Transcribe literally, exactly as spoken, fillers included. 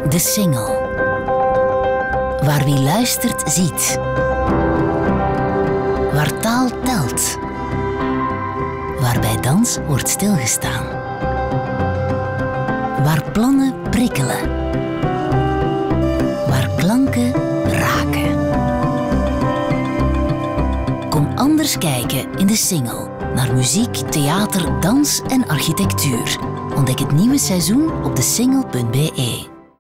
De Singel. Waar wie luistert, ziet. Waar taal telt. Waar bij dans wordt stilgestaan. Waar plannen prikkelen. Waar klanken raken. Kom anders kijken in De Singel. Naar muziek, theater, dans en architectuur. Ontdek het nieuwe seizoen op de singel punt be.